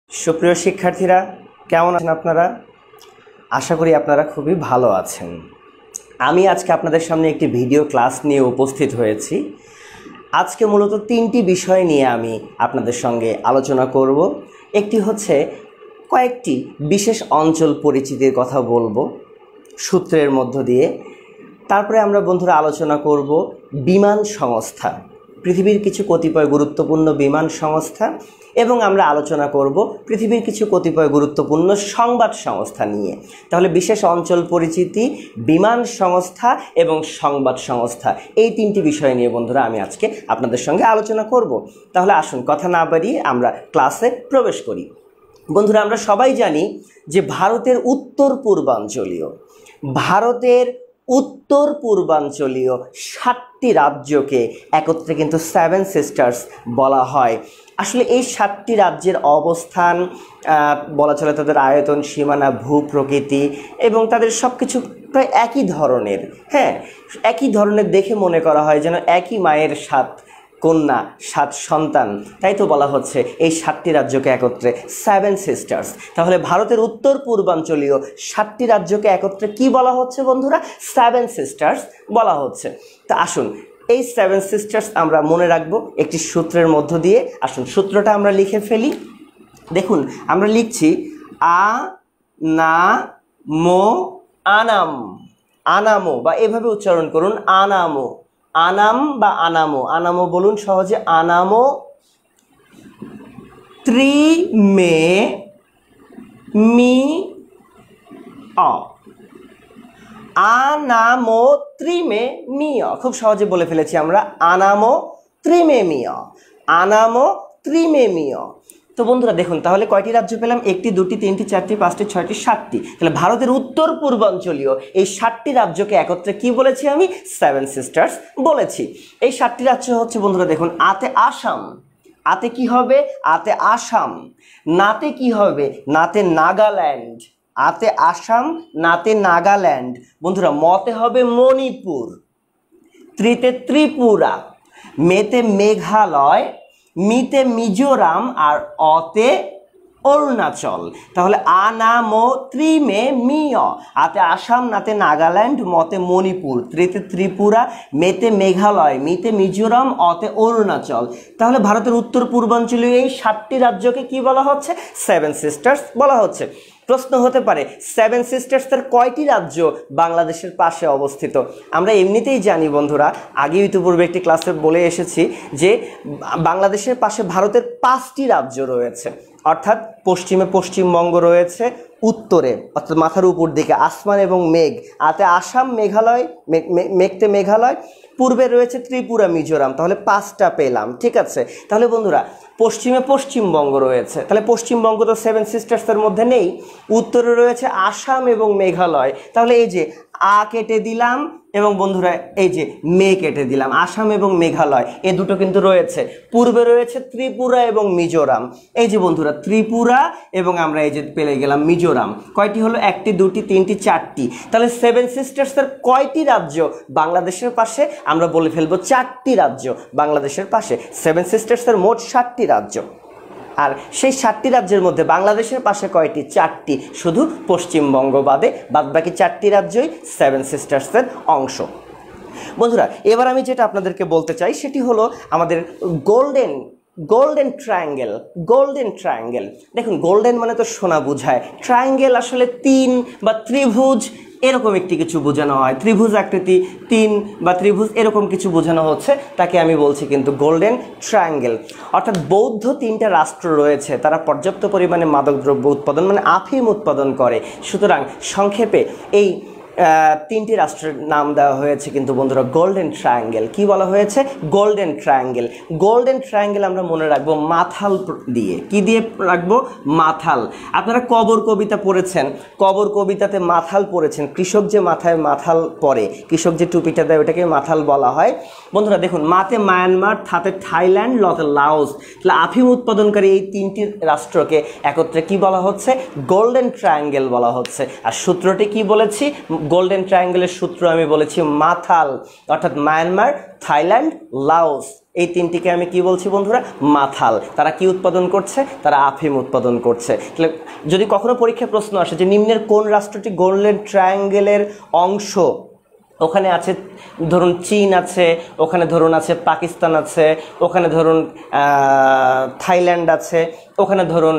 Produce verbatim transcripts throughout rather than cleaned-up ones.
সুপ্রিয় শিক্ষার্থীরা, কেমন আছেন আপনারা? আশা করি আপনারা খুবই ভালো আছেন। আমি আজকে আপনাদের সামনে একটি ভিডিও ক্লাস নিয়ে উপস্থিত হয়েছি। আজকে মূলত তিনটি বিষয় নিয়ে আমি আপনাদের সঙ্গে আলোচনা করব। একটি হচ্ছে কয়েকটি বিশেষ অঞ্চল পরিচিতির কথা বলবো সূত্রের মধ্য দিয়ে। তারপরে আমরা বন্ধুরা আলোচনা করব বিমান সংস্থা, পৃথিবীর কিছু কতিপয় গুরুত্বপূর্ণ বিমান সংস্থা, এবং আমরা আলোচনা করব পৃথিবীর কিছু কতিপয় গুরুত্বপূর্ণ সংবাদ সংস্থা নিয়ে। তাহলে বিশেষ অঞ্চল পরিচিতি, বিমান সংস্থা এবং সংবাদ সংস্থা, এই তিনটি বিষয় নিয়ে বন্ধুরা আমি আজকে আপনাদের সঙ্গে আলোচনা করব। তাহলে আসুন কথা না বাড়িয়ে আমরা ক্লাসে প্রবেশ করি। বন্ধুরা, আমরা সবাই জানি যে ভারতের উত্তর পূর্বাঞ্চলীয় ভারতের উত্তর পূর্বাঞ্চলীয় সাতটি রাজ্যকে একত্রে কিন্তু সেভেন সিস্টার্স বলা হয়। আসলে এই সাতটি রাজ্যের অবস্থান বলা চলে, তাদের আয়তন, সীমানা, ভূপ্রকৃতি এবং তাদের সব কিছু প্রায় একই ধরনের। হ্যাঁ, একই ধরনের দেখে মনে করা হয় যেন একই মায়ের সাত কন্যা, সাত সন্তান। তাই তো বলা হচ্ছে এই সাতটি রাজ্যকে একত্রে সেভেন সিস্টার্স। তাহলে ভারতের উত্তর পূর্বাঞ্চলীয় সাতটি রাজ্যকে একত্রে কি বলা হচ্ছে বন্ধুরা? সেভেন সিস্টার্স বলা হচ্ছে। তা আসুন এই সেভেন সিস্টার্স আমরা মনে রাখবো একটি সূত্রের মধ্য দিয়ে। আসুন সূত্রটা আমরা লিখে ফেলি। দেখুন, আমরা লিখছি আ না মো আনাম। আনামো বা এভাবে উচ্চারণ করুন, আনামো। আনাম বা আনামো, আনামো বলুন সহজে। আনামো ত্রিমে মি অ। আনামো ত্রিমে মিয়, খুব সহজে বলে ফেলেছি আমরা। আনামো ত্রিমে মিয়, আনামো ত্রিমে মিয়। তো বন্ধুরা দেখুন, তাহলে কয়টি রাজ্য পেলাম? একটি, দুটি, তিনটি, চারটি, পাঁচটি, ছয়টি, সাতটি। তাহলে ভারতের উত্তর পূর্বাঞ্চলীয় এই সাতটি রাজ্যকে একত্রে কি বলেছি আমি? সেভেন সিস্টার্স বলেছি। এই সাতটি রাজ্য হচ্ছে বন্ধুরা দেখুন, আতে আসাম। আতে কি হবে? আতে আসাম। নাতে কি হবে? নাতে নাগাল্যান্ড। আতে আসাম, নাতে নাগাল্যান্ড। বন্ধুরা মতে হবে মণিপুর। ত্রিতে ত্রিপুরা, মেতে মেঘালয়, মিতে মিজোরাম, আর অতে অরুণাচল। তাহলে আনামো ত্রিমে মিয়। আতে আসাম, নাতে নাগাল্যান্ড, মতে মণিপুর, ত্রিতে ত্রিপুরা, মেতে মেঘালয়, মিতে মিজোরাম, অতে অরুণাচল। তাহলে ভারতের উত্তর পূর্বাঞ্চলীয় এই সাতটি রাজ্যকে কি বলা হচ্ছে? সেভেন সিস্টার্স বলা হচ্ছে। প্রশ্ন হতে পারে, সেভেন সিস্টার্সের কয়টি রাজ্য বাংলাদেশের পাশে অবস্থিত? আমরা এমনিতেই জানি বন্ধুরা, আগে ইতিপূর্বে একটি ক্লাসে বলে এসেছি যে বাংলাদেশের পাশে ভারতের পাঁচটি রাজ্য রয়েছে। অর্থাৎ পশ্চিমে পশ্চিমবঙ্গ রয়েছে, উত্তরে অর্থাৎ মাথার উপর দিকে আসমান এবং মেঘ, আতে আসাম, মেঘালয়, মেঘতে মেঘালয়, পূর্বে রয়েছে ত্রিপুরা, মিজোরাম। তাহলে পাঁচটা পেলাম, ঠিক আছে। তাহলে বন্ধুরা পশ্চিমে পশ্চিমবঙ্গ রয়েছে, তাহলে পশ্চিমবঙ্গ তো সেভেন সিস্টার্সের মধ্যে নেই। উত্তরে রয়েছে আসাম এবং মেঘালয়, তাহলে এই যে আ কেটে দিলাম এবং বন্ধুরা এই যে মে কেটে দিলাম। আসাম এবং মেঘালয় এ দুটো কিন্তু রয়েছে। পূর্বে রয়েছে ত্রিপুরা এবং মিজোরাম। এই যে বন্ধুরা ত্রিপুরা এবং আমরা এই যে পেলে গেলাম মিজোরাম। কয়টি হলো? একটি, দুটি, তিনটি, চারটি। তাহলে সেভেন সিস্টার্সের কয়টি রাজ্য বাংলাদেশের পাশে? আমরা বলে ফেলবো চারটি রাজ্য বাংলাদেশের পাশে। সেভেন সিস্টার্সের মোট সাতটি রাজ্য, আর সেই সাতটি রাজ্যের মধ্যে বাংলাদেশের পাশে কয়টি? চারটি, শুধু পশ্চিমবঙ্গ বাদে বাদবাকি চারটি রাজ্যই সেভেন সিস্টার্সের অংশ। বন্ধুরা এবার আমি যেটা আপনাদেরকে বলতে চাই সেটি হলো আমাদের golden golden triangle. Golden triangle, দেখুন গোল্ডেন মানে তো সোনা বোঝায়, ট্রায়াঙ্গেল আসলে তিন বা ত্রিভুজ এরকম একটি কিছু বোঝানো হয়। ত্রিভুজ আকৃতি, তিন বা ত্রিভুজ এরকম কিছু বোঝানো হচ্ছে, তাকে আমি বলছি কিন্তু গোল্ডেন ট্রায়াঙ্গেল। অর্থাৎ বৌদ্ধ তিনটা রাষ্ট্র রয়েছে, তারা পর্যাপ্ত পরিমাণে মাদকদ্রব্য উৎপাদন মানে আফিম উৎপাদন করে। সুতরাং সংক্ষেপে এই তিনটি রাষ্ট্রের নাম দেওয়া হয়েছে কিন্তু বন্ধুরা গোল্ডেন ট্রায়াঙ্গেল। কি বলা হয়েছে? Golden triangle. গোল্ডেন ট্রায়াঙ্গেল আমরা মনে রাখবো মাথাল দিয়ে। কি দিয়ে রাখবো? মাথাল। আপনারা কবর কবিতা পড়েছেন, কবর কবিতাতে মাথাল পড়েছেন। কৃষক যে মাথায় মাথাল পরে, কৃষক যে টুপিটা দেয় ওটাকে মাথাল বলা হয়। বন্ধুরা দেখুন, মাতে মায়ানমার, থাতে থাইল্যান্ড, লতে লাওস। তাহলে আফিম উৎপাদনকারী এই তিনটি রাষ্ট্রকে একত্রে কি বলা হচ্ছে? গোল্ডেন ট্রায়াঙ্গেল বলা হচ্ছে। আর সূত্রটি কি বলেছি? গোল্ডেন ট্রায়াঙ্গেলের সূত্র আমি বলেছি মাথাল, অর্থাৎ মায়ানমার, থাইল্যান্ড, লাওস, এই তিনটিকে আমি কি বলছি বন্ধুরা? মাথাল। তারা কি উৎপাদন করছে? তারা আফিম উৎপাদন করছে। তাহলে যদি কখনো পরীক্ষায় প্রশ্ন আসে যে নিম্নের কোন রাষ্ট্রটি গোল্ডেন ট্রায়াঙ্গেলের অংশ, ওখানে আছে ধরুন চীন আছে, ওখানে ধরুন আছে পাকিস্তান আছে, ওখানে ধরুন থাইল্যান্ড আছে, ওখানে ধরুন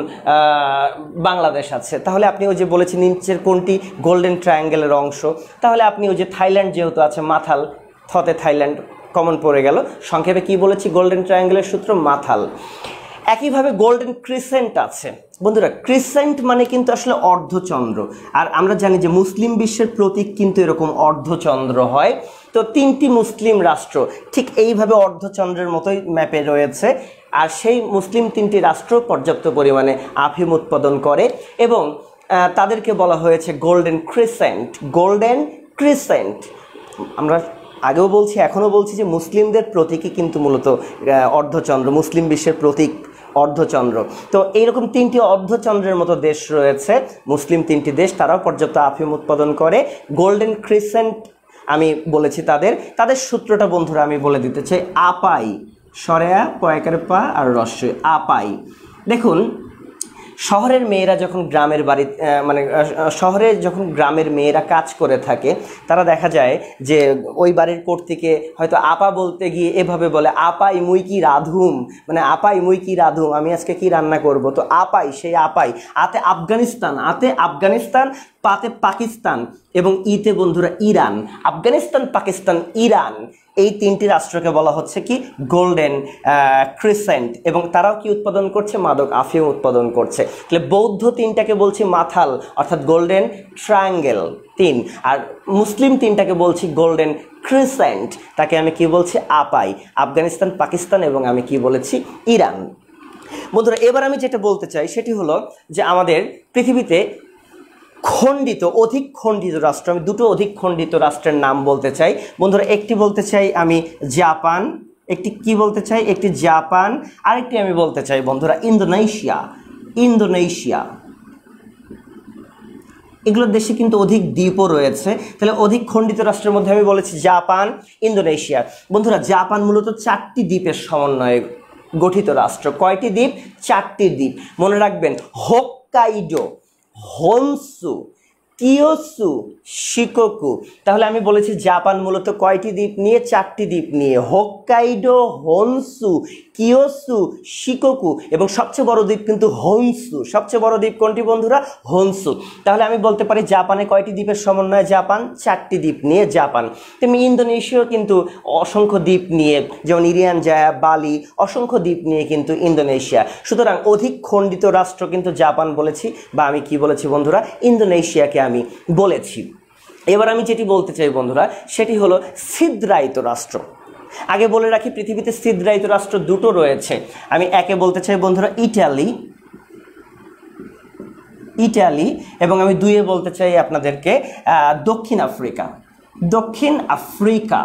বাংলাদেশ আছে, তাহলে আপনি ওই যে বলেছেন নিচের কোনটি গোল্ডেন ট্রায়াঙ্গেলের অংশ, তাহলে আপনি ওই যে থাইল্যান্ড যেহেতু আছে মাথাল, থতে থাইল্যান্ড কমন পড়ে গেল। সংক্ষেপে কি বলেছি? গোল্ডেন ট্রায়াঙ্গেলের সূত্র মাথাল। একইভাবে গোল্ডেন ক্রিসেন্ট আছে বন্ধুরা। ক্রিসেন্ট মানে কিন্তু আসলে অর্ধচন্দ্র, আর আমরা জানি যে মুসলিম বিশ্বের প্রতীক কিন্তু এরকম অর্ধচন্দ্র হয়। তো তিনটি মুসলিম রাষ্ট্র ঠিক এইভাবে অর্ধচন্দ্রের মতোই ম্যাপে রয়েছে, আর সেই মুসলিম তিনটি রাষ্ট্র পর্যাপ্ত পরিমাণে আফিম উৎপাদন করে এবং তাদেরকে বলা হয়েছে গোল্ডেন ক্রিসেন্ট। গোল্ডেন ক্রিসেন্ট আমরা আগেও বলছি, এখনও বলছি যে মুসলিমদের প্রতীকই কিন্তু মূলত অর্ধচন্দ্র, মুসলিম বিশ্বের প্রতীক অর্ধচন্দ্র। তো এইরকম তিনটি অর্ধচন্দ্রের মতো দেশ রয়েছে, মুসলিম তিনটি দেশ, তারাও পর্যাপ্ত আফিম উৎপাদন করে। গোল্ডেন ক্রিসেন্ট আমি বলেছি তাদের তাদের সূত্রটা বন্ধুরা আমি বলে দিতে চাই। আপাই, সরেয়া, পয়কার পা আর রস্যই, আপাই। দেখুন, শহরের মেয়েরা যখন গ্রামের বাড়ি মানে শহরে যখন গ্রামের মেয়েরা কাজ করে থাকে, তারা দেখা যায় যে ওই বাড়ির কর্তৃকে হয়তো আপা বলতে গিয়ে এভাবে বলে, আপাই মুই কি রাধুম, মানে আপাই মুই কি রাধুম, আমি আজকে কি রান্না করব। তো আপাই, সেই আপাই। আতে আফগানিস্তান, আতে আফগানিস্তান, পাতে পাকিস্তান এবং ইতে বন্ধুরা ইরান। আফগানিস্তান, পাকিস্তান, ইরান, এই তিনটি রাষ্ট্রকে বলা হচ্ছে কি গোল্ডেন ক্রিসেন্ট, এবং তারাও কি উৎপাদন করছে? মাদক আফিম উৎপাদন করছে। তাহলে বৌদ্ধ তিনটাকে বলছি মাথাল, অর্থাৎ গোল্ডেন ট্রায়াঙ্গেল তিন, আর মুসলিম তিনটাকে বলছি গোল্ডেন ক্রিসেন্ট, তাকে আমি কি বলছি? আপাই। আফগানিস্তান, পাকিস্তান এবং আমি কি বলেছি? ইরান। বন্ধুরা, এবার আমি যেটা বলতে চাই সেটি হলো যে আমাদের পৃথিবীতে খণ্ডিত, অধিক খণ্ডিত রাষ্ট্র, আমি দুটো অধিক খণ্ডিত রাষ্ট্রের নাম বলতে চাই বন্ধুরা। একটি বলতে চাই আমি জাপান, একটি কি বলতে চাই? একটি জাপান, আরেকটি আমি বলতে চাই বন্ধুরা ইন্দোনেশিয়া। ইন্দোনেশিয়া এগুলোর দেশে কিন্তু অধিক দ্বীপও রয়েছে। তাহলে অধিক খণ্ডিত রাষ্ট্রের মধ্যে আমি বলেছি জাপান, ইন্দোনেশিয়া। বন্ধুরা, জাপান মূলত চারটি দ্বীপের সমন্বয়ে গঠিত রাষ্ট্র। কয়টি দ্বীপ? চারটি দ্বীপ। মনে রাখবেন, হোক্কাইডো, হনসু, কিয়োসু, শিকোকু। তাহলে আমি বলেছি জাপান মূলত কয়টি দ্বীপ নিয়ে? চারটি দ্বীপ নিয়ে। হোক্কাইডো, হনসু, কিয়োসু, শিকোকু, এবং সবচেয়ে বড় দ্বীপ কিন্তু হনসু। সবচেয়ে বড় দ্বীপ কোনটি বন্ধুরা? হনসু। তাহলে আমি বলতে পারি জাপানে কয়টি দ্বীপের সমন্বয়ে জাপান? চারটি দ্বীপ নিয়ে জাপান। তেমনি ইন্দোনেশিয়াও কিন্তু অসংখ্য দ্বীপ নিয়ে, যেমন ইরিয়ান জায়া, বালি, অসংখ্য দ্বীপ নিয়ে কিন্তু ইন্দোনেশিয়া। সুতরাং অধিক খণ্ডিত রাষ্ট্র কিন্তু জাপান বলেছি, বা আমি কি বলেছি বন্ধুরা? ইন্দোনেশিয়াকে আমি বলেছি। এবার আমি যেটি বলতে চাই বন্ধুরা সেটি হলো ছিদ্রায়িত রাষ্ট্র। আগে বলে রাখি, পৃথিবীতে ছিদ্রায়িত রাষ্ট্র দুটো রয়েছে। আমি একে বলতে চাই বন্ধুরা ইটালি, ইটালি, এবং আমি দুইয়ে বলতে চাই আপনাদেরকে দক্ষিণ আফ্রিকা। দক্ষিণ আফ্রিকা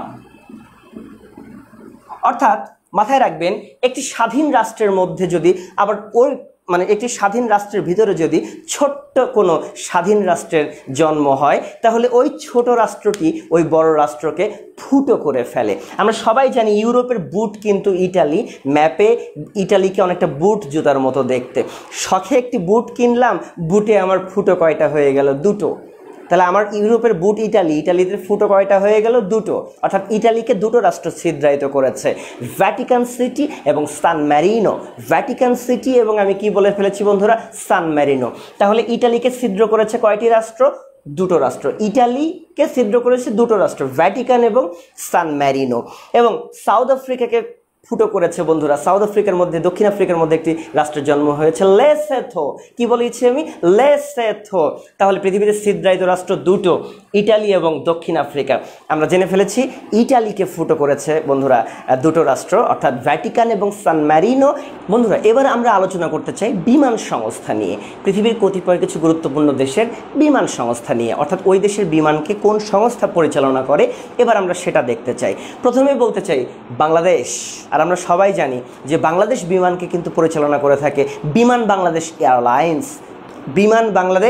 অর্থাৎ মাথায় রাখবেন, একটি স্বাধীন রাষ্ট্রের মধ্যে যদি আবার ওই মানে একটি স্বাধীন রাষ্ট্রের ভিতরে যদি ছোট্ট কোনো স্বাধীন রাষ্ট্রের জন্ম হয়, তাহলে ওই ছোট রাষ্ট্রটি ওই বড় রাষ্ট্রকে ফুটো করে ফেলে। আমরা সবাই জানি ইউরোপের বুট কিন্তু ইটালি, ম্যাপে ইটালিকে অনেকটা বুট জুতার মতো দেখতে। শখে একটি বুট কিনলাম, বুটে আমার ফুটো কয়টা হয়ে গেল? দুটো। তাহলে আমার ইউরোপের বুট ইটালি, ইটালিতে ফুটো কয়টা হয়ে গেল? দুটো। অর্থাৎ ইটালিকে দুটো রাষ্ট্র ছিদ্রায়িত করেছে, ভ্যাটিকান সিটি এবং সান ম্যারিনো। ভ্যাটিকান সিটি এবং আমি কি বলে ফেলেছি বন্ধুরা? San Marino. তাহলে ইটালিকে ছিদ্র করেছে কয়টি রাষ্ট্র? দুটো রাষ্ট্র। ইটালিকে ছিদ্র করেছে দুটো রাষ্ট্র, ভ্যাটিকান এবং সান ম্যারিনো। এবং সাউথ আফ্রিকাকে ফুটো করেছে বন্ধুরা। সাউথ আফ্রিকার মধ্যে, দক্ষিণ আফ্রিকার মধ্যে একটি রাষ্ট্রের জন্ম হয়েছে, লেসোথো। কি বলেছি আমি? লেসোথো। তাহলে পৃথিবীতে ছিদ্রায়িত রাষ্ট্র দুটো, ইটালি এবং দক্ষিণ আফ্রিকা। আমরা জেনে ফেলেছি ইটালিকে ফুটো করেছে বন্ধুরা দুটো রাষ্ট্র, অর্থাৎ ভ্যাটিকান এবং সান ম্যারিনো। বন্ধুরা, এবার আমরা আলোচনা করতে চাই বিমান সংস্থা নিয়ে, পৃথিবীর কতিপয় কিছু গুরুত্বপূর্ণ দেশের বিমান সংস্থা নিয়ে, অর্থাৎ ওই দেশের বিমানকে কোন সংস্থা পরিচালনা করে, এবার আমরা সেটা দেখতে চাই। প্রথমেই বলতে চাই বাংলাদেশ। আর আমরা সবাই জানি যে বাংলাদেশ বিমানকে কিন্তু পরিচালনা করে থাকে বিমান বাংলাদেশ এয়ারলাইন্স। বিমান বাংলাদেশ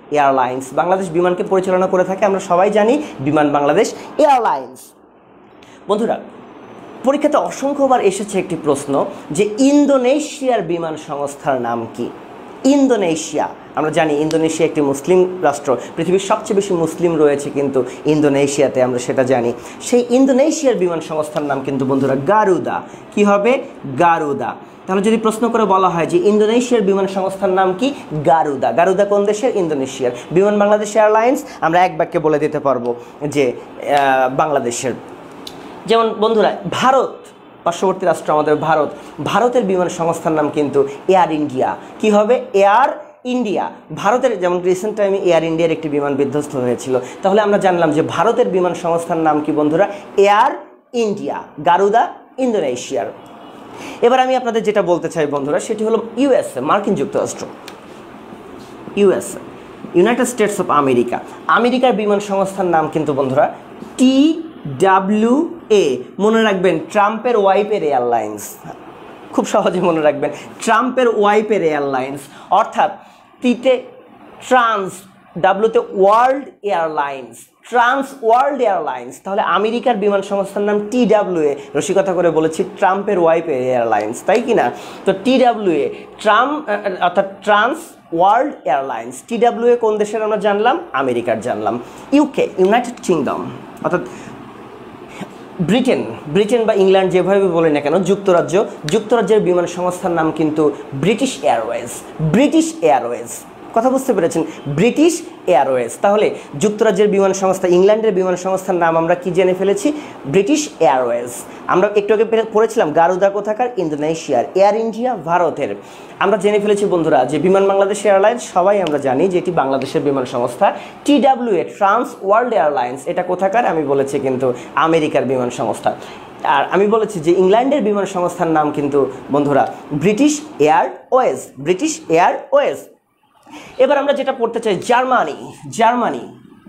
এয়ারলাইন্স। বাংলাদেশ বিমানকে পরিচালনা করে থাকে আমরা সবাই জানি বিমান বাংলাদেশ এয়ারলাইন্স। বন্ধুরা, পরীক্ষাতে অসংখ্যবার এসেছে একটি প্রশ্ন যে ইন্দোনেশিয়ার বিমান সংস্থার নাম কি? ইন্দোনেশিয়া, আমরা জানি ইন্দোনেশিয়া একটি মুসলিম রাষ্ট্র, পৃথিবীর সবচেয়ে বেশি মুসলিম রয়েছে কিন্তু ইন্দোনেশিয়াতে, আমরা সেটা জানি। সেই ইন্দোনেশিয়ার বিমান সংস্থার নাম কিন্তু বন্ধুরা গারুদা। কি হবে? গারুদা। তাহলে যদি প্রশ্ন করে বলা হয় যে ইন্দোনেশিয়ার বিমান সংস্থার নাম কি? গারুদা। গারুদা কোন দেশের? ইন্দোনেশিয়ার। বিমান বাংলাদেশ এয়ারলাইন্স আমরা এক বাক্যে বলে দিতে পারবো যে বাংলাদেশের। যেমন বন্ধুরা ভারত, পার্শ্ববর্তী রাষ্ট্র আমাদের ভারত, ভারতের বিমান সংস্থার নাম কিন্তু এয়ার ইন্ডিয়া। কি হবে? Air India. ভারতের যেমন রিসেন্ট টাইমে এয়ার ইন্ডিয়ার একটি বিমান বিধ্বস্ত হয়েছিল, তাহলে আমরা জানলাম যে ভারতের বিমান সংস্থার নাম কি বন্ধুরা? Air India. গারুদা ইন্দোনেশিয়ার। এবার আমি আপনাদের যেটা বলতে চাই বন্ধুরা সেটি হলো ইউএসএ, মার্কিন যুক্তরাষ্ট্র। USA, United States of America. আমেরিকার বিমান সংস্থার নাম কিন্তু বন্ধুরা টি ডাব্লিউ এ। মনে রাখবেন ট্রাম্পের ওয়াইফের এয়ারলাইন্স, খুব সহজে মনে রাখবেন ট্রাম্পের ওয়াইফের এয়ারলাইন্স। অর্থাৎ টিতে ট্রান্স, ডাব্লিউতে World Airlines, Trans World Airlines. তাহলে আমেরিকার বিমান সংস্থার নাম টি ডাব্লিউ এ। রসিকতা করে বলেছি ট্রাম্পের ওয়াইফের এয়ারলাইন্স, তাই কি না? তো টি ডাব্লিউ এ, ট্রাম্প অর্থাৎ Trans World Airlines. T W A কোন দেশের আমরা জানলাম? আমেরিকার জানলাম। ইউকে, ইউনাইটেড কিংডম, অর্থাৎ ব্রিটেন, ব্রিটেন বা ইংল্যান্ড যেভাবে বলে না কেন, যুক্তরাজ্য, যুক্তরাজ্যের বিমান সংস্থার নাম কিন্তু ব্রিটিশ এয়ারওয়েজ। ব্রিটিশ এয়ারওয়েজ, কথা বুঝতে পেরেছেন? British Airways. তাহলে যুক্তরাজ্যের বিমান সংস্থা, ইংল্যান্ডের বিমান সংস্থার নাম আমরা কি জেনে ফেলেছি? British Airways. আমরা একটু আগে পড়েছিলাম গারুদা কোথাকার? ইন্দোনেশিয়ার। এয়ার ইন্ডিয়া ভারতের। আমরা জেনে ফেলেছি বন্ধুরা যে বিমান বাংলাদেশ এয়ারলাইন্স, সবাই আমরা জানি যে এটি বাংলাদেশের বিমান সংস্থা। T W A, Trans World Airlines, এটা কোথাকার? আমি বলেছি কিন্তু আমেরিকার বিমান সংস্থা। আর আমি বলেছি যে ইংল্যান্ডের বিমান সংস্থার নাম কিন্তু বন্ধুরা ব্রিটিশ এয়ারওয়েজ। British Airways. এবার আমরা যেটা পড়তে চাই জার্মানি। জার্মানি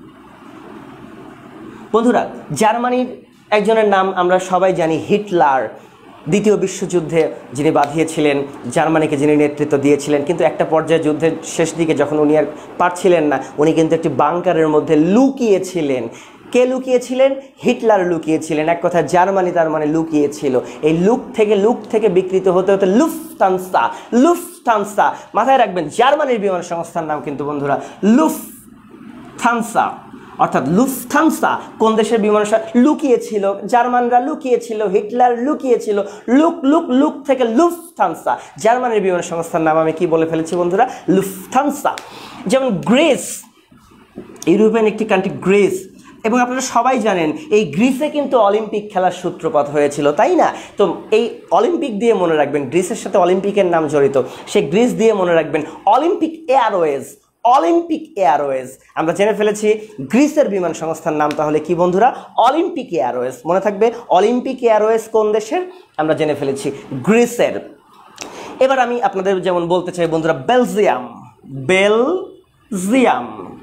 বন্ধুরা, জার্মানির একজনের নাম আমরা সবাই জানি হিটলার। দ্বিতীয় বিশ্বযুদ্ধে যিনি বাঁধিয়েছিলেন, জার্মানিকে যিনি নেতৃত্ব দিয়েছিলেন, কিন্তু একটা পর্যায়ে যুদ্ধের শেষ দিকে যখন উনি আর পারছিলেন না, উনি কিন্তু একটি বাংকারের মধ্যে লুকিয়েছিলেন। কে লুকিয়েছিলেন? হিটলার লুকিয়েছিলেন। এক কথা জার্মানি তার মানে লুকিয়েছিল। এই লুক থেকে লুক থেকে বিকৃত হতে হতে লুফথানসা। লুফথানসা মাথায় রাখবেন, জার্মানির বিমান সংস্থার নাম কিন্তু বন্ধুরা লুফথানসা। অর্থাৎ লুফথানসা কোন দেশের বিমান লুকিয়েছিল? জার্মানরা লুকিয়েছিল, হিটলার লুকিয়েছিল। লুক লুক লুক থেকে লুফথানসা, জার্মানির বিমান সংস্থার নাম আমি কি বলে ফেলেছি বন্ধুরা? লুফথানসা। যেমন গ্রিস, ইউরোপিয়ান একটি কান্ট্রি গ্রিস, এবং আপনারা সবাই জানেন এই গ্রিসে কিন্তু অলিম্পিক খেলার সূত্রপাত হয়েছিল, তাই না? তো এই অলিম্পিক দিয়ে মনে রাখবেন, গ্রিসের সাথে অলিম্পিকের নাম জড়িত, সেই গ্রিস দিয়ে মনে রাখবেন অলিম্পিক এয়ারওয়েজ। অলিম্পিক এয়ারওয়েজ আমরা জেনে ফেলেছি গ্রিসের বিমান সংস্থার নাম তাহলে কি বন্ধুরা? Olympic Airways. মনে থাকবে অলিম্পিক এয়ারওয়েজ কোন দেশের? আমরা জেনে ফেলেছি গ্রিসের। এবার আমি আপনাদের যেমন বলতে চাই বন্ধুরা বেলজিয়াম। বেলজিয়াম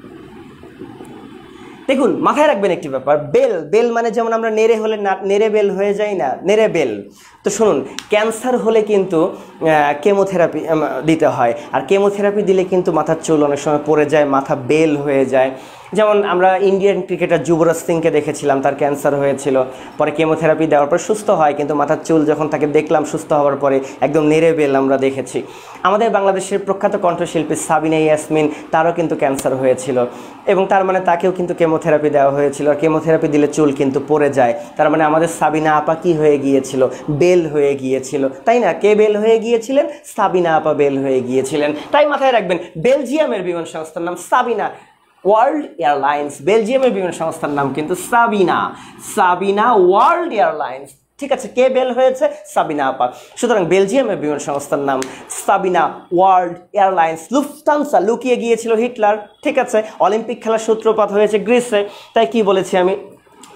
দেখুন, মাথায় রাখবেন একটি ব্যাপার, বেল, বেল মানে যেমন আমরা নেড়ে হলে না নেড়ে বেল হয়ে যাই না, নেড়ে বেল। তো শুনুন, ক্যান্সার হলে কিন্তু কেমোথেরাপি দিতে হয়, আর কেমোথেরাপি দিলে কিন্তু মাথার চুল অনেক সময় পড়ে যায়, মাথা বেল হয়ে যায়। যেমন আমরা ইন্ডিয়ান ক্রিকেটার যুবরাজ সিংকে দেখেছিলাম, তার ক্যান্সার হয়েছিল, পরে কেমোথেরাপি দেওয়ার পর সুস্থ হয়, কিন্তু মাথার চুল যখন তাকে দেখলাম সুস্থ হওয়ার পরে একদম নেড়ে বেল আমরা দেখেছি। আমাদের বাংলাদেশের প্রখ্যাত কণ্ঠশিল্পী সাবিনা ইয়াসমিন, তারও কিন্তু ক্যান্সার হয়েছিল, এবং তার মানে তাকেও কিন্তু কেমোথেরাপি দেওয়া হয়েছিল, আর কেমোথেরাপি দিলে চুল কিন্তু পড়ে যায়। তার মানে আমাদের সাবিনা আপা কি হয়ে গিয়েছিল? বেল হয়ে গিয়েছিল, তাই না? কে বেল হয়ে গিয়েছিলেন? সাবিনা আপা বেল হয়ে গিয়েছিলেন। তাই মাথায় রাখবেন বেলজিয়ামের বিমান সংস্থার নাম সাবিনা ওয়ার্ল্ড এয়ারলাইন্স। বেলজিয়ামের বিমান সংস্থার নাম কিন্তু সাবিনা। সাবিনা ওয়ার্ল্ড এয়ারলাইন্স, ঠিক আছে? কে বেল হয়েছে? সাবিনা আপা। সুতরাং বেলজিয়ামের বিমান সংস্থার নাম সাবিনা ওয়ার্ল্ড এয়ারলাইন্স। লুফথানসা, লুকিয়ে গিয়েছিল হিটলার, ঠিক আছে? অলিম্পিক খেলার সূত্রপাত হয়েছে গ্রিসে, তাই কি বলেছি আমি?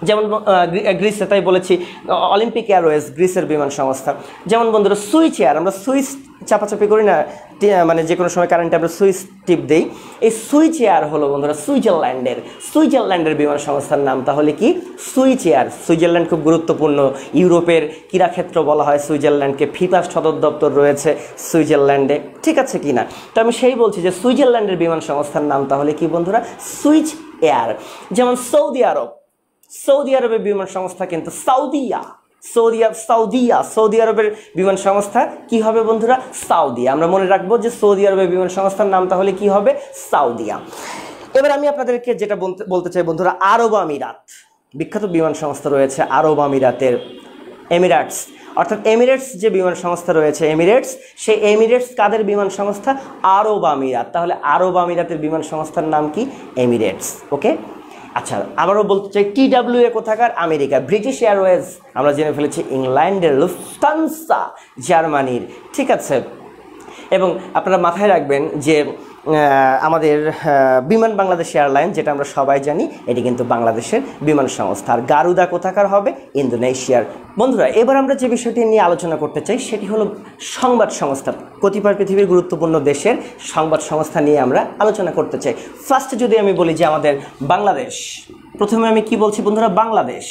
যেমন গ্রিসে, তাই বলেছি অলিম্পিক এয়ারওয়েজ গ্রিসের বিমান সংস্থা। যেমন বন্ধুরা সুইচ এয়ার, আমরা সুইচ চাপাচাপি করি না, মানে যে কোনো সময় কারেন্টে আমরা সুইচ টিপ দেই, এই সুইচ এয়ার হলো বন্ধুরা সুইজারল্যান্ডের সুইজারল্যান্ডের বিমান সংস্থার নাম। তাহলে কি সুইচ এয়ার। সুইজারল্যান্ড খুব গুরুত্বপূর্ণ, ইউরোপের ক্রীড়াক্ষেত্র বলা হয় সুইজারল্যান্ডকে, ফিফা সদর দপ্তর রয়েছে সুইজারল্যান্ডে, ঠিক আছে কি না? তো আমি সেই বলছি যে সুইজারল্যান্ডের বিমান সংস্থার নাম তাহলে কি বন্ধুরা সুইচ এয়ার। যেমন সৌদি আরব, সৌদি আরবের বিমান সংস্থা কিন্তু সাউদিয়া, সৌদি সাউদিয়া সৌদি আরবের বিমান সংস্থা কি হবে বন্ধুরা সাউদিয়া। আমরা মনে রাখবো যে সৌদি আরবের বিমান সংস্থার নাম তাহলে কি হবে সাউদিয়া। এবার আমি আপনাদেরকে যেটা বলতে বলতে চাই বন্ধুরা, আরব আমিরাত, বিখ্যাত বিমান সংস্থা রয়েছে আরব আমিরাতের, এমিরেটস, অর্থাৎ এমিরেটস যে বিমান সংস্থা রয়েছে এমিরেটস, সেই এমিরেটস কাদের বিমান সংস্থা? আরব আমিরাত। তাহলে আরব আমিরাতের বিমান সংস্থার নাম কি? এমিরেটস। ওকে, আচ্ছা আবারও বলতে চাই টি ডাব্লিউ এ কোথাকার? আমেরিকা। ব্রিটিশ এয়ারওয়েজ আমরা জেনে ফেলেছি ইংল্যান্ডের, লুফতানসা জার্মানির, ঠিক আছে। এবং আপনারা মাথায় রাখবেন যে আমাদের বিমান বাংলাদেশ এয়ারলাইন, যেটা আমরা সবাই জানি, এটি কিন্তু বাংলাদেশের বিমান সংস্থা। আর গারুদা কোথাকার হবে? ইন্দোনেশিয়ার। বন্ধুরা এবার আমরা যে বিষয়টি নিয়ে আলোচনা করতে চাই সেটি হলো সংবাদ সংস্থা। কতিপয় পৃথিবীর গুরুত্বপূর্ণ দেশের সংবাদ সংস্থা নিয়ে আমরা আলোচনা করতে চাই। ফার্স্টে যদি আমি বলি যে আমাদের বাংলাদেশ, প্রথমে আমি কি বলছি বন্ধুরা? বাংলাদেশ।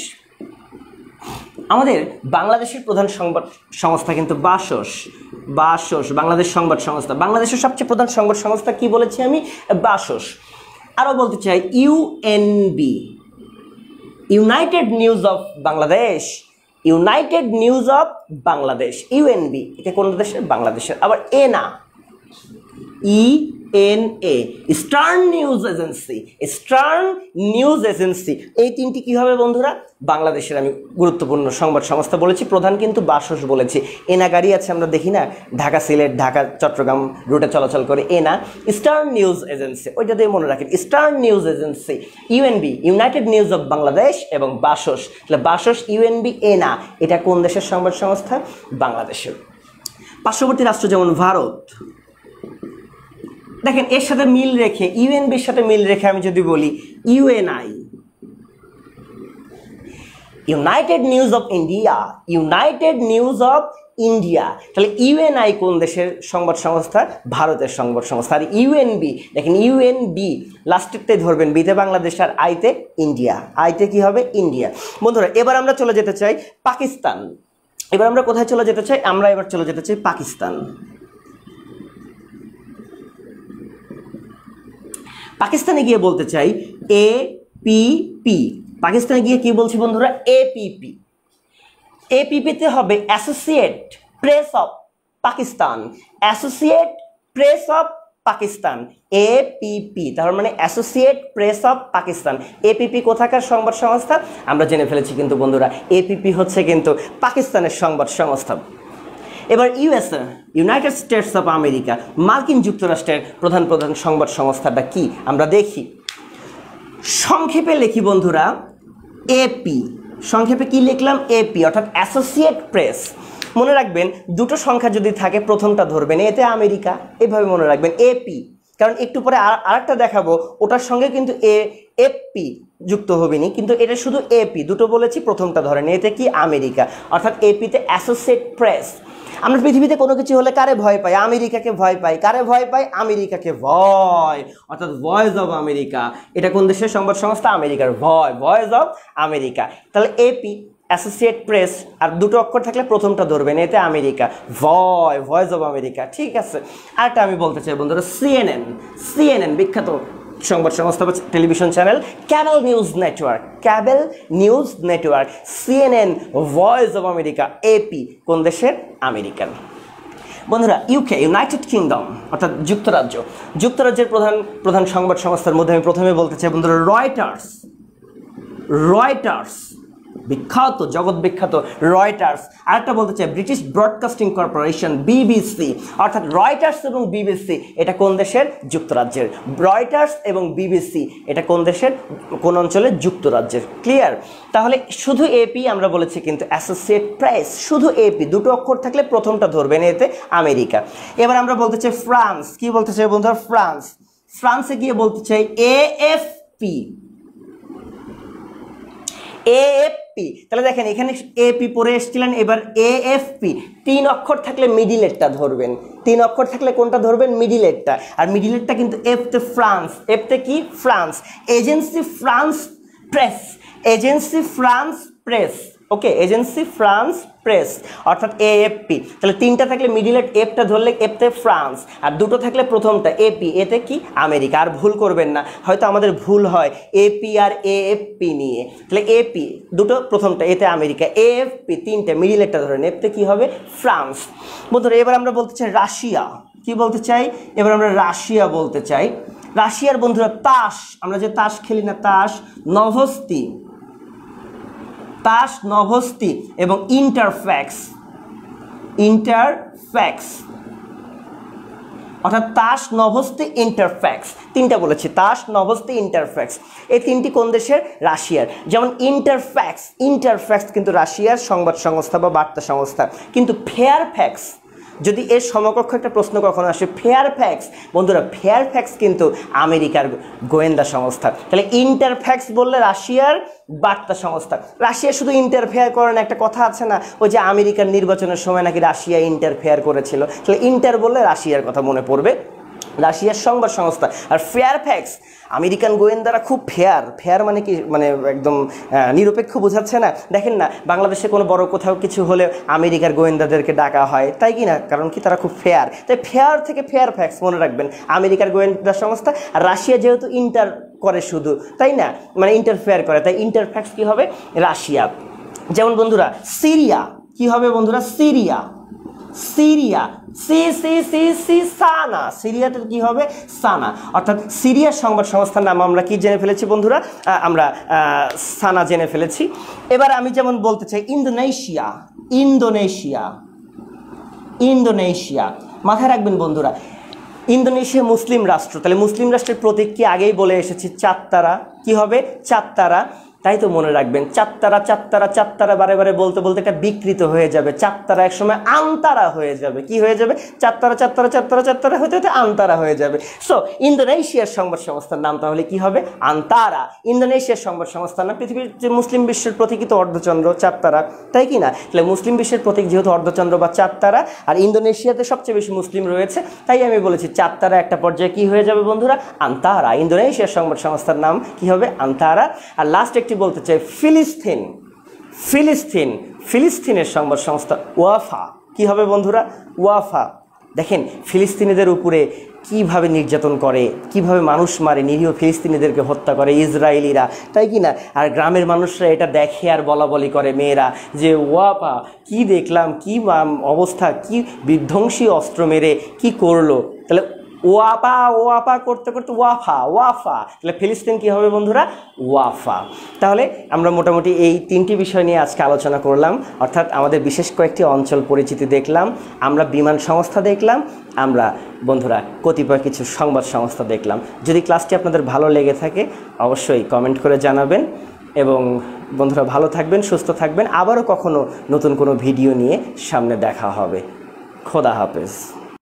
আমাদের বাংলাদেশের প্রধান সংবাদ সংস্থা কিন্তু বাসস, বাসস বাংলাদেশ সংবাদ সংস্থা। বাংলাদেশের সবচেয়ে প্রধান সংবাদ সংস্থা কি বলেছি আমি? বাসস। আরও বলতে চাই UNB, United News of Bangladesh, United News of Bangladesh, UNB. এটা কোন দেশের? বাংলাদেশের। আবার ENA, E N A, Eastern News Agency, Eastern News Agency. এই তিনটি কি হবে বন্ধুরা? বাংলাদেশের আমি গুরুত্বপূর্ণ সংবাদ সংস্থা বলেছি, প্রধান কিন্তু বাসস বলেছি। এনা গাড়ি আছে আমরা দেখি না, ঢাকা সিলেট, ঢাকা চট্টগ্রাম রুটে চলাচল করে এনা। ইস্টার্ন নিউজ এজেন্সি, ওইটা দিয়ে মনে রাখেন, Eastern News Agency. UNB United News of Bangladesh, এবং বাসস, তাহলে বাসস, ইউএনবি, এনা, এটা কোন দেশের সংবাদ সংস্থা? বাংলাদেশের। পার্শ্ববর্তী রাষ্ট্র যেমন ভারত, দেখেন এর সাথে মিল রেখে, ইউএনবির সাথে মিল রেখে আমি যদি বলি UNI, United News of India, United News of India. তাহলে ইউএনআই কোন দেশের সংবাদ সংস্থা? ভারতের সংবাদ সংস্থা। আর ইউএনবি, দেখেন ইউএনবি লাস্টেরটাই ধরবেন, বিতে বাংলাদেশ আর আইতে ইন্ডিয়া, আইতে কি হবে? ইন্ডিয়া। বন্ধুরা এবার আমরা চলে যেতে চাই পাকিস্তান। এবার আমরা কোথায় চলে যেতে চাই? আমরা এবার চলে যেতে চাই পাকিস্তান। পাকিস্তানে গিয়ে বলতে চাই এ পি পি। পাকিস্তানে গিয়ে কি বলছি বন্ধুরা? এপিপি। এপিপিতে হবে Associate Press of Pakistan, Associate Press of Pakistan, APP. তার মানে Associate Press of Pakistan. APP কোথাকার সংবাদ সংস্থা? আমরা জেনে ফেলেছি কিন্তু বন্ধুরা, এপিপি হচ্ছে কিন্তু পাকিস্তানের সংবাদ সংস্থা। এবার USA, United States of America, মার্কিন যুক্তরাষ্ট্রের প্রধান প্রধান সংবাদ সংস্থাটা কি আমরা দেখি। সংক্ষেপে লিখি বন্ধুরা এপি, সংক্ষেপে কি লিখলাম? এপি, অর্থাৎ অ্যাসোসিয়েট প্রেস। মনে রাখবেন দুটো সংখ্যা যদি থাকে প্রথমটা ধরবেন, এতে আমেরিকা, এভাবে মনে রাখবেন এপি, কারণ একটু পরে আরেকটা দেখাবো ওটার সঙ্গে কিন্তু এ এপি যুক্ত হবে নি, কিন্তু এটা শুধু এপি, দুটো বলেছি প্রথমটা ধরেন, এতে কি? আমেরিকা, অর্থাৎ এপিতে অ্যাসোসিয়েট প্রেস। আমরা পৃথিবীতে কোনো কিছু হলে কারে ভয় পাই? আমেরিকাকে ভয় পাই। কারে ভয় পাই? আমেরিকাকে ভয়, অর্থাৎ ভয়েস অফ আমেরিকা। এটা কোন দেশের সংবাদ সংস্থা? আমেরিকার। ভয়, ভয়েস অফ আমেরিকা। তাহলে এপি অ্যাসোসিয়েট প্রেস, আর দুটো অক্ষর থাকলে প্রথমটা ধরবেন, এতে আমেরিকা, ভয়, ভয়েস অফ আমেরিকা, ঠিক আছে। আরেকটা আমি বলতে চাই বন্ধুরা সিএনএন, সিএনএন বিখ্যাত সংবাদ সংস্থা বা television channel, Cable News Network, Cable News Network, CNN, Voice of America, AP কোন দেশের? আমেরিকান। বন্ধুরা ইউকে, ইউনাইটেড কিংডম, অর্থাৎ যুক্তরাজ্য, যুক্তরাজ্যের প্রধান প্রধান সংবাদ সংস্থার মধ্যে আমি প্রথমে বলতে চাই বন্ধুরা রয়টার্স, রয়টার্স বিখ্যাত, জগৎ বিখ্যাত রয়টার্স। আরেকটা বলতে চাই ব্রিটিশ ব্রডকাস্টিং কর্পোরেশন, বিবিসি, অর্থাৎ রয়টার্স এবং বিবিসি এটা কোন দেশের? যুক্তরাজ্যের। রয়টার্স এবং বিবিসি এটা কোন দেশের? কোন অঞ্চলের? যুক্তরাজ্যের। ক্লিয়ার? তাহলে শুধু এপি আমরা বলেছি কিন্তু অ্যাসোসিয়েট প্রেস, শুধু এপি, দুটো অক্ষর থাকলে প্রথমটা ধরবেন, এতে আমেরিকা। এবার আমরা বলতে চাই ফ্রান্স, কি বলতে চাই বন্ধুরা? ফ্রান্স। ফ্রান্সে গিয়ে বলতে চাই এএফপি, এএফপি। তাহলে দেখেন এখানে এপি পরে এসেছিলেন, এবার এএফপি। তিন অক্ষর থাকলে মিডিলেরটা ধরবেন, তিন অক্ষর থাকলে কোনটা ধরবেন? মিডিলেরটা। আর মিডিলেরটা কিন্তু এফতে ফ্রান্স, এফতে কি? France. Agency France Press, Agency France Press, okay, Agency France Press, অর্থাৎ এএফপি। তাহলে তিনটা থাকলে মিডিলেট এফটা ধরলে এফতে ফ্রান্স, আর দুটো থাকলে প্রথমটা এপি, এতে কি? আমেরিকা। আর ভুল করবেন না, হয়তো আমাদের ভুল হয় এপি আর এএফপি নিয়ে। তাহলে এপি দুটো, প্রথমটা এতে আমেরিকা, এএফপি তিনটা, মিডিলেটটা ধরেন, এফতে কি হবে? ফ্রান্স। বন্ধুরা এবার আমরা বলতে চাই রাশিয়া। কি বলতে চাই? এবার আমরা রাশিয়া বলতে চাই। রাশিয়ার বন্ধুরা তাস, আমরা যে তাস খেলি না, তাস, নভস্তি, তাস নভস্তি এবং ইন্টারফ্যাক্স, ইন্টারফ্যাক্স, অর্থাৎ তাস নভস্তি ইন্টারফ্যাক্স, তিনটা বলেছি, তাস নভস্তি ইন্টারফ্যাক্স। এই তিনটি কোন দেশের? রাশিয়ার। যেমন ইন্টারফ্যাক্স, ইন্টারফ্যাক্স কিন্তু রাশিয়ার সংবাদ সংস্থা বা বার্তা সংস্থা। কিন্তু ফেয়ারফ্যাক্স, যদি এর সমকক্ষ একটা প্রশ্ন কখনো আসে, ফেয়ারফ্যাক্স, বন্ধুরা ফেয়ারফ্যাক্স কিন্তু আমেরিকার গোয়েন্দা সংস্থা। তাহলে ইন্টারফ্যাক্স বললে রাশিয়ার বার্তা সংস্থা। রাশিয়া শুধু ইন্টারফেয়ার করে না, একটা কথা আছে না, ওই যে আমেরিকার নির্বাচনের সময় নাকি রাশিয়া ইন্টারফেয়ার করেছিল, তাহলে ইন্টার বললে রাশিয়ার কথা মনে পড়বে, রাশিয়ার সংবাদ সংস্থা। আর ফেয়ারফ্যাক্স, আমেরিকান গোয়েন্দারা খুব ফেয়ার। ফেয়ার মানে কি? মানে একদম নিরপেক্ষ, বোঝাচ্ছে না? দেখেন না, বাংলাদেশে কোনো বড় কোথাও কিছু হলে আমেরিকার গোয়েন্দাদেরকে ডাকা হয়, তাই কি না? কারণ কি? তারা খুব ফেয়ার। তাই ফেয়ার থেকে ফেয়ারফ্যাক্স মনে রাখবেন, আমেরিকার গোয়েন্দা সংস্থা। আর রাশিয়া যেহেতু ইন্টার করে শুধু, তাই না, মানে ইন্টারফেয়ার করে, তাই ইন্টারফ্যাক্স কি হবে? রাশিয়া। যেমন বন্ধুরা সিরিয়া, কি হবে বন্ধুরা? Syria, Syria, C C C C SANA, সিরিয়াতে কি হবে? সানা। অর্থাৎ সিরিয়ার সংবাদ সংস্থার নাম আমরা কি জেনে ফেলেছি বন্ধুরা? আমরা সানা জেনে ফেলেছি। এবার আমি যেমন বলতে চাই ইন্দোনেশিয়া, ইন্দোনেশিয়া, ইন্দোনেশিয়া। মাথায় রাখবেন বন্ধুরা, ইন্দোনেশিয়া মুসলিম রাষ্ট্র, তাহলে মুসলিম রাষ্ট্রের প্রতীক কি? আগেই বলে এসেছি, চাঁদতারা। কি হবে? চাঁদতারা। তাই তো মনে রাখবেন, চাঁদতারা, চাঁদতারা, চাঁদতারা বারে বারে বলতে বলতে এটা বিকৃত হয়ে যাবে। চাঁদতারা একসময় আনতারা হয়ে যাবে। কি হয়ে যাবে? চাঁদতারা, চাঁদতারা, চাঁদতারা, চাঁদতারা হতে হতে আনতারা হয়ে যাবে। সো ইন্দোনেশিয়ার সংবাদ সংস্থার নাম তাহলে কি হবে? আনতারা। ইন্দোনেশিয়ার সংবাদ সংস্থার নাম। পৃথিবীর যে মুসলিম বিশ্বের প্রতীকই তো অর্ধচন্দ্র, চাঁদতারা, তাই কি না? তাহলে মুসলিম বিশ্বের প্রতীক যেহেতু অর্ধচন্দ্র বা চাঁদতারা, আর ইন্দোনেশিয়াতে সবচেয়ে বেশি মুসলিম রয়েছে, তাই আমি বলেছি চাঁদতারা একটা পর্যায়ে কি হয়ে যাবে বন্ধুরা? আনতারা। ইন্দোনেশিয়ার সংবাদ সংস্থার নাম কি হবে? আনতারা। আর লাস্ট একটি বলতে চাই ফিলিস্তিন, ফিলিস্তিন, ফিলিস্তিনের সংবাদ সংস্থা ওয়াফা। কি হবে বন্ধুরা? ওয়াফা। দেখেন ফিলিস্তিনিদের উপরে কিভাবে নির্যাতন করে, কিভাবে মানুষ মারে, নিরীহ ফিলিস্তিনিদেরকে হত্যা করে ইসরায়েলিরা, তাই কি না? আর গ্রামের মানুষরা এটা দেখে আর বলা বলি করে মেয়েরা যে ওয়াফা, কি দেখলাম, কি অবস্থা, কি বিধ্বংসী অস্ত্র মেরে কি করলো। তাহলে ওয়াপা, ওয়াপা করতে করতে ওয়াফা, ওয়াফা। তাহলে ফিলিস্তিন কি হবে বন্ধুরা? ওয়াফা। তাহলে আমরা মোটামুটি এই তিনটি বিষয় নিয়ে আজকে আলোচনা করলাম, অর্থাৎ আমাদের বিশেষ কয়েকটি অঞ্চল পরিচিতি দেখলাম, আমরা বিমান সংস্থা দেখলাম, আমরা বন্ধুরা কতিপয় কিছু সংবাদ সংস্থা দেখলাম। যদি ক্লাসটি আপনাদের ভালো লেগে থাকে অবশ্যই কমেন্ট করে জানাবেন, এবং বন্ধুরা ভালো থাকবেন, সুস্থ থাকবেন। আবারও কখনো নতুন কোনো ভিডিও নিয়ে সামনে দেখা হবে। খোদা হাফেজ।